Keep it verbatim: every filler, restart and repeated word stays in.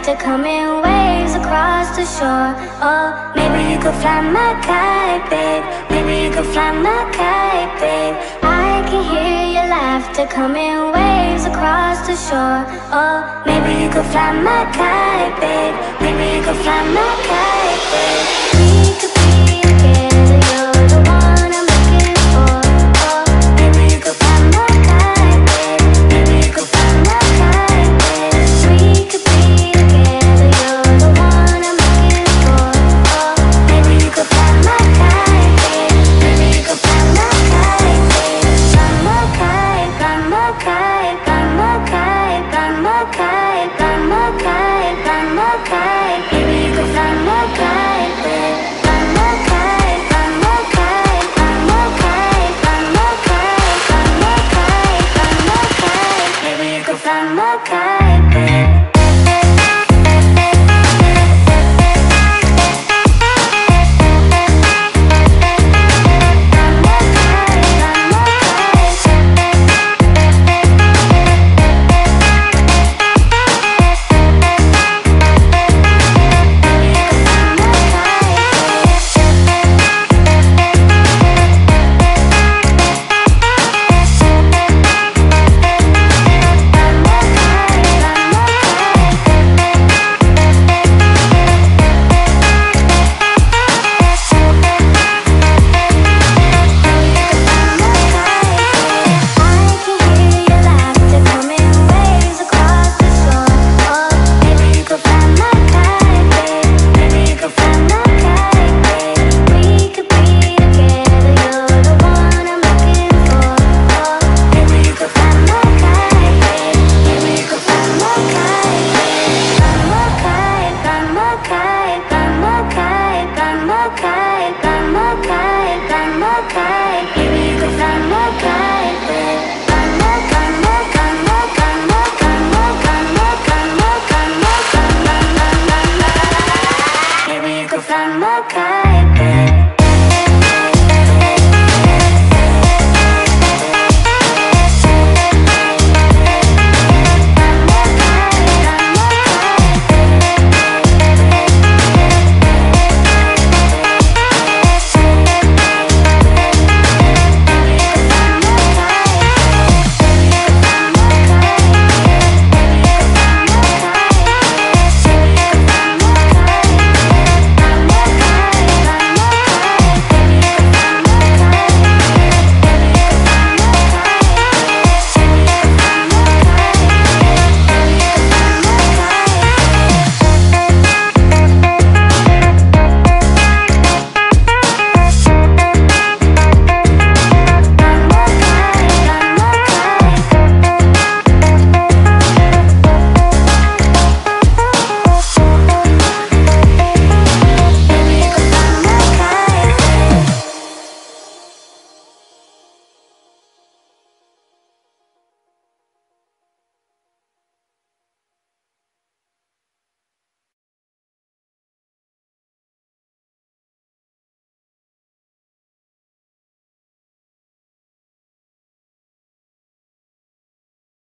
life to come in waves across the shore. Oh, maybe you could fly my kite, babe. Maybe you could fly my kite, babe. I can hear your laughter come in waves across the shore. Oh, maybe you could fly my kite, babe. Maybe you could fly my kite, babe. We could be together, you're the one I'm looking for. Oh, maybe you could fly my kite, babe. Maybe you could fly my kite, babe. We could be together, you're the one I'm looking for. Oh, maybe you could fly my kite, babe. Maybe you could fly my kite, babe. Fly my kite, fly my kite, fly my kite, fly my kite, fly my kite, fly my kite. Maybe you could fly my kite, babe. Fly my kite, fly my kite, fly my kite, fly my kite, fly my kite, fly my kite. Maybe you could fly my kite, babe. Fly my kite, babe.